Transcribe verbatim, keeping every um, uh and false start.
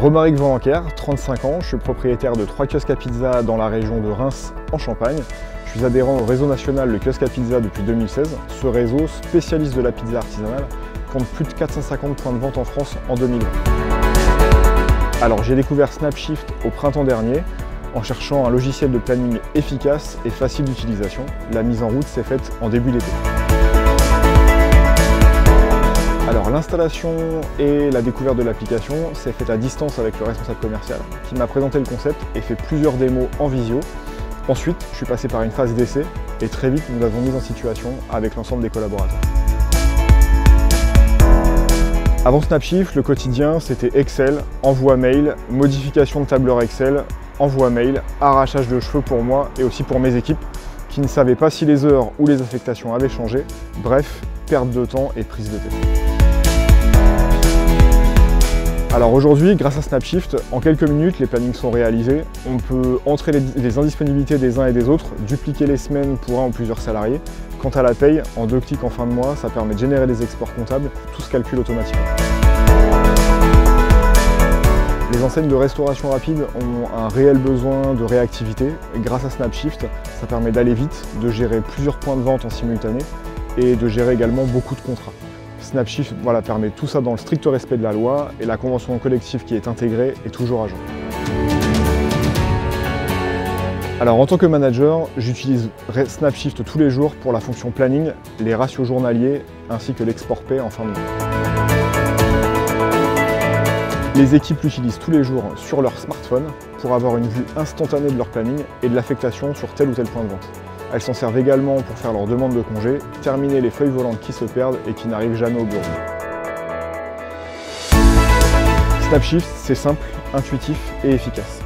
Romaric Valenquer, trente-cinq ans, je suis propriétaire de trois kiosques à pizza dans la région de Reims en Champagne. Je suis adhérent au réseau national Le Kiosque à Pizza depuis deux mille seize. Ce réseau, spécialiste de la pizza artisanale, compte plus de quatre cent cinquante points de vente en France en deux mille vingt. Alors j'ai découvert Snapshift au printemps dernier en cherchant un logiciel de planning efficace et facile d'utilisation. La mise en route s'est faite en début d'été. Alors l'installation et la découverte de l'application s'est faite à distance avec le responsable commercial qui m'a présenté le concept et fait plusieurs démos en visio. Ensuite, je suis passé par une phase d'essai et très vite nous l'avons mis en situation avec l'ensemble des collaborateurs. Avant Snapshift, le quotidien c'était Excel, envoi mail, modification de tableur Excel, envoi mail, arrachage de cheveux pour moi et aussi pour mes équipes qui ne savaient pas si les heures ou les affectations avaient changé. Bref, perte de temps et prise de tête. Alors aujourd'hui, grâce à Snapshift, en quelques minutes, les plannings sont réalisés. On peut entrer les, les indisponibilités des uns et des autres, dupliquer les semaines pour un ou plusieurs salariés. Quant à la paye, en deux clics en fin de mois, ça permet de générer des exports comptables, tout se calcule automatiquement. Les enseignes de restauration rapide ont un réel besoin de réactivité. Grâce à Snapshift, ça permet d'aller vite, de gérer plusieurs points de vente en simultané et de gérer également beaucoup de contrats. Snapshift voilà, permet tout ça dans le strict respect de la loi et la convention collective qui est intégrée est toujours à jour. Alors en tant que manager, j'utilise Snapshift tous les jours pour la fonction planning, les ratios journaliers ainsi que l'export paie en fin de mois. Les équipes l'utilisent tous les jours sur leur smartphone pour avoir une vue instantanée de leur planning et de l'affectation sur tel ou tel point de vente. Elles s'en servent également pour faire leur demande de congé, terminer les feuilles volantes qui se perdent et qui n'arrivent jamais au bureau. Snapshift, c'est simple, intuitif et efficace.